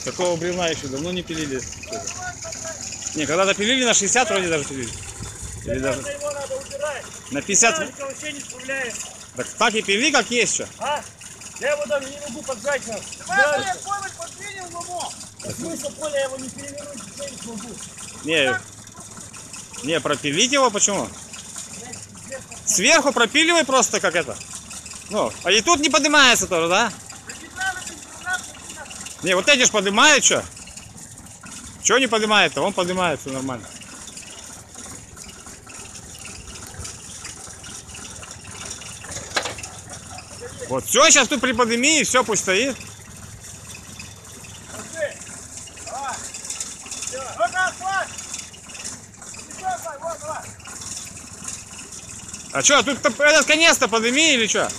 Такого бревна еще давно не пилили. Не, когда-то пилили на 60 вроде даже пилили. Или даже... Его надо убирать. На 50... Вообще не справляется. Так и пили, как есть что. А? Я его даже не могу поджать. Давай, я поле подвинил ломо. Смысл поля, я его не перевернуть, я не смогу. Не, пропилить его почему? Сверху пропиливай просто как это. Ну, а и тут не поднимается тоже, да? Не, вот эти ж поднимают что? Чего не поднимает-то? Он поднимает, все нормально. Вот все, сейчас тут приподними и все, пусть стоит. А что, тут этот конец-то подними или что?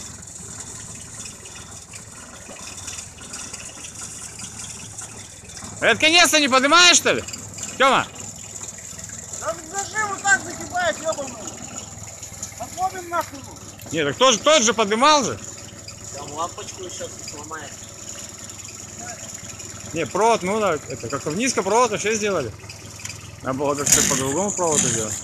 Этот конец-то не поднимаешь, что ли? Тёма? Да зажим вот так загибает, ёбаный. Отломим нахуй. Нет, так тот же поднимал же. Там лампочку сейчас сломает. Не, провод, ну да, это как-то низко провод вообще сделали. Надо было как-то по-другому проводу делать.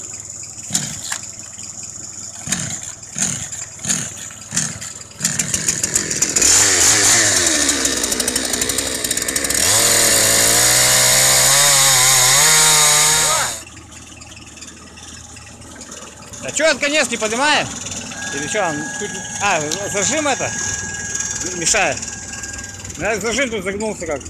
А что этот конец не поднимает? Или что, он тут... А, зажим это мешает. Зажим тут загнулся как.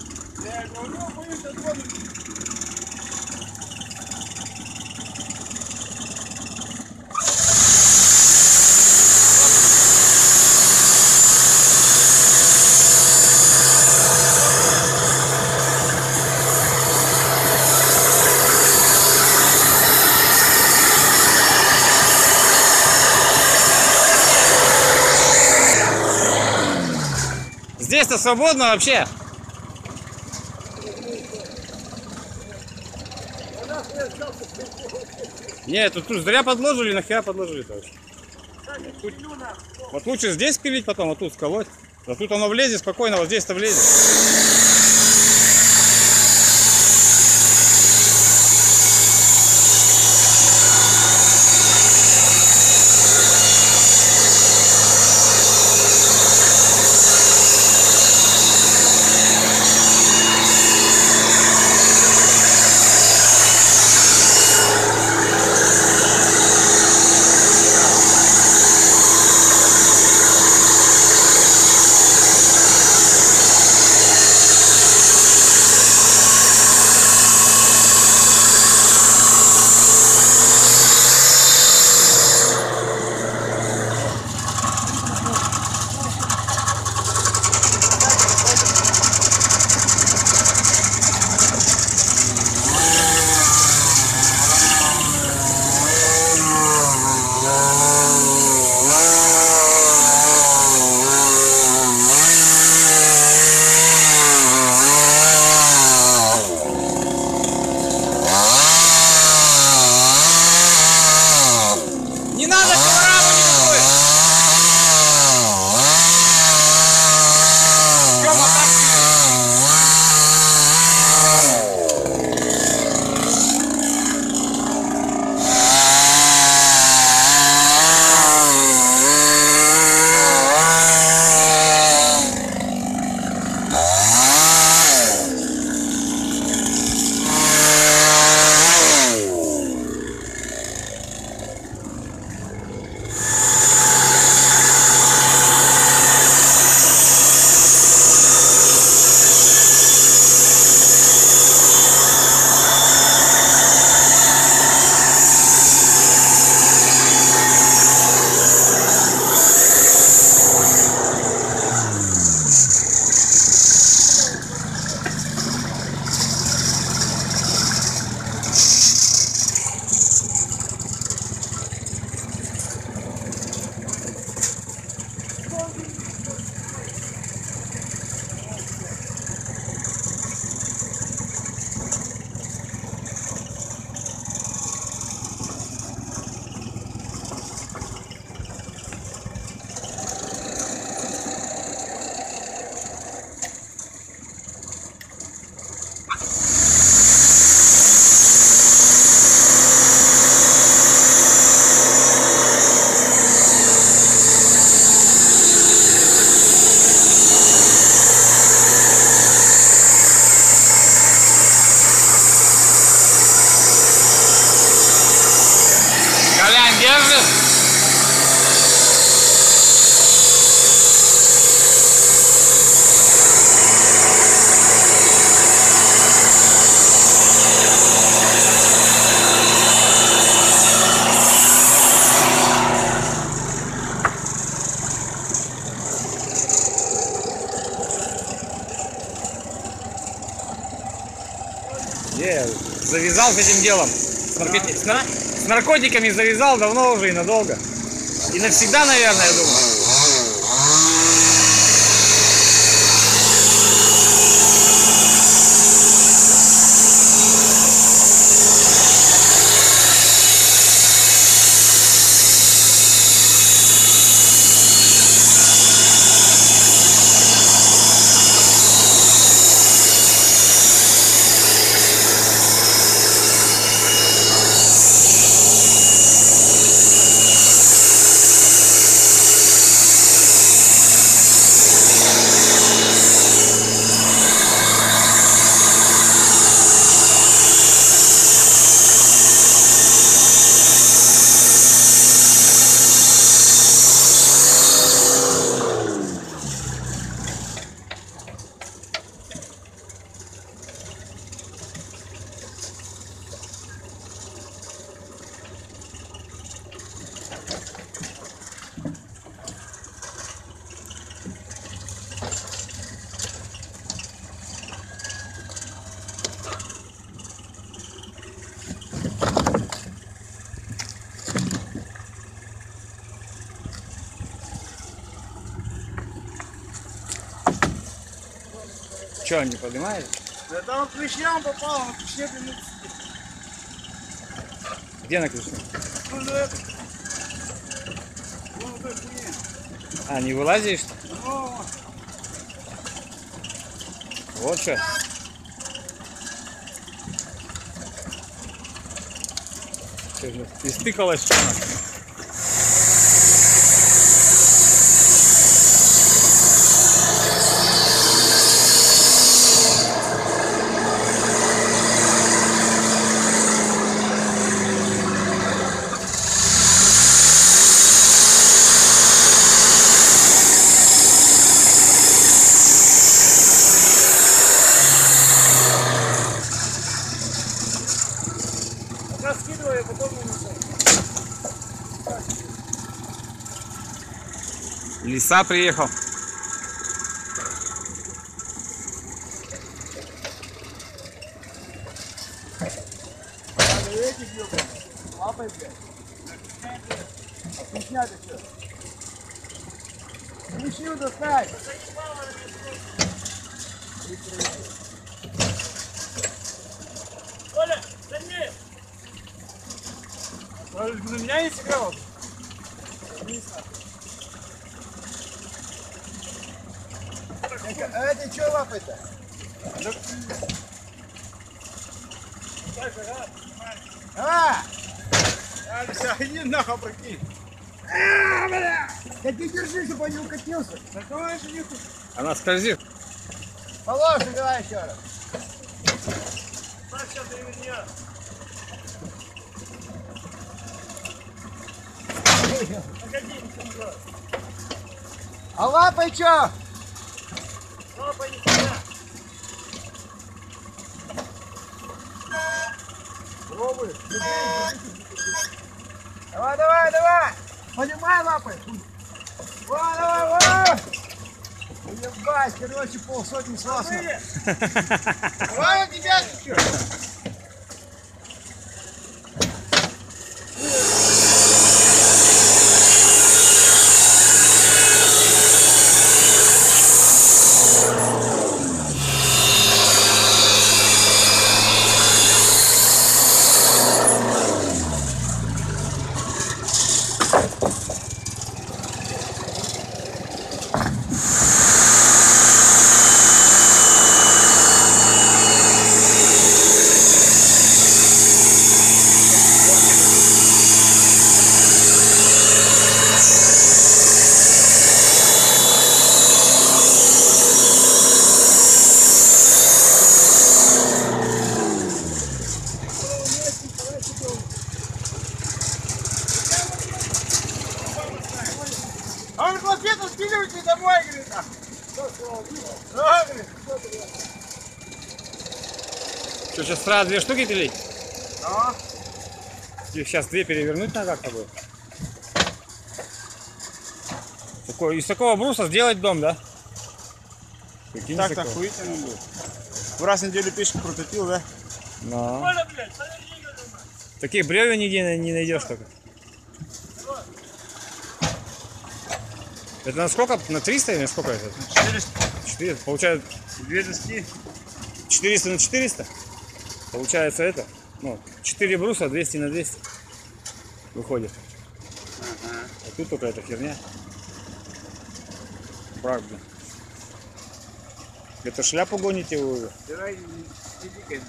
Здесь-то свободно вообще. Нет, тут зря подложили, нахера подложили-то вообще. Вот лучше здесь пилить потом, вот тут сколоть. А тут оно влезет спокойно, вот здесь-то влезет. Держит. Завязал с этим делом. С наркотиками завязал давно уже и надолго. И навсегда, наверное, я думаю. Че, он не поднимает? Да там клещам попал, на клещне блин. Где на клещне? Ну да это. Вон это хуйня. А, не вылазишь? Ну. Вот что. Истыкалась что она. Раскидываю, потом нанесу. Лиса приехал. Надо эти ёбаные. Лапай, блядь. Отличняй ты что? Клещи достать. Коля, сильнее. На меня не сыграл? Не знаю. А это что лапай-то? А! Алиса, иди нахуй прокинь. Бля! Да ты держи, чтобы он не укатился. Закрываешь и нихуй. Она скользит. Положи, давай еще раз. Так, сейчас и меня. Погоди, а лапой что? Лапой нихуя. Пробуй. Давай, давай, давай. Поднимай лапой. Давай, давай, давай. Ебать, короче, полсотни сосок. Давай, у тебя еще. Сейчас сразу 2 штуки пилить. Да. Их сейчас 2 перевернуть надо как-то будет. Из такого бруса сделать дом, да? Прикинь, Так-то такого. охуительно будет. В раз в неделю пишешь прототип, да? Но. Таких бревен нигде не найдешь только. Это на сколько? На 300 или на сколько это? 400. 400. Получается 2 доски. 400 на 400. Получается это. Ну, 4 бруса 200 на 200. Выходит. Ага. А тут только эта херня. Правда. Это шляпу гоните вы. Давай, иди-ка.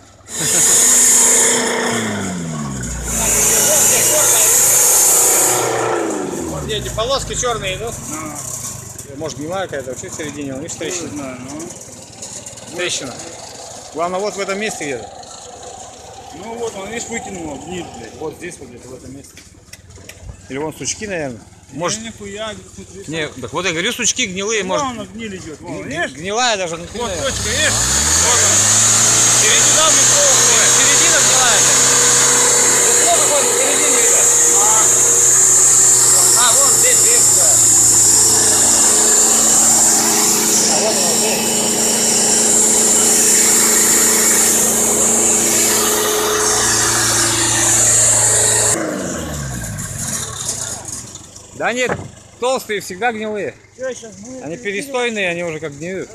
Вот где эти полоски черные идут. Ну, Может гнилая какая-то вообще в середине, видишь, не трещина. знаю, ну. Трещина. Главное вот в этом месте где-то. Ну вот, он, видишь, вытянул вниз, блядь. Вот здесь вот где-то в этом месте. Или вон сучки, наверное. Может. Нихуя, Не, так вот я говорю, сучки гнилые, может. Вон он гниль идет, вон, видишь? Гнилая даже внутри. Вот наверное. точка, видишь? Вот он. Середина метровая. Середина гнилая. Вот выходит, середина видно. А, вон здесь есть, да. А вот он здесь. Да нет, толстые всегда гнилые. Что сейчас будет? Они перестойные, они уже как гниют.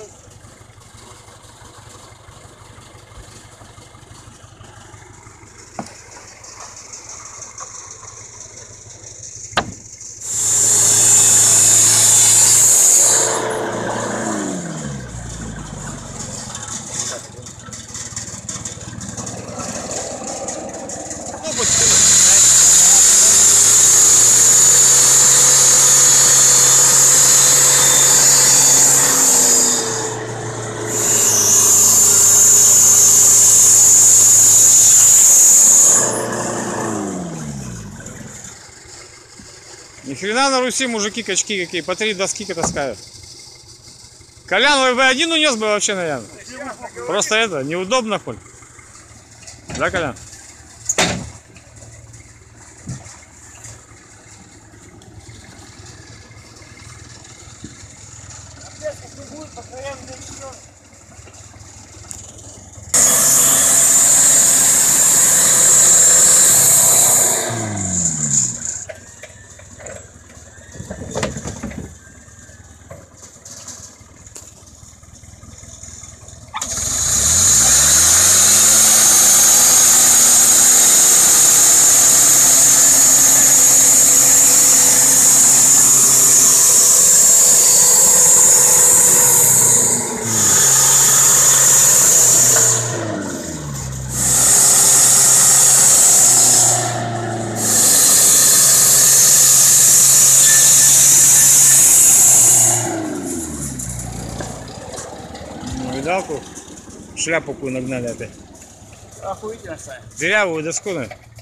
Ну, почти. Ни хрена на Руси мужики качки какие, по 3 доски таскают. Колян, вы бы один унес бы вообще, наверное. Просто это, неудобно хоть. Да, Колян? Видалку? Шляпу какую нагнали опять. Охуительно, Сань. Дырявую доску, наверное.